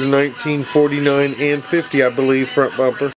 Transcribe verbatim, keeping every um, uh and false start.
nineteen forty-nine and fifty, I believe, front bumper.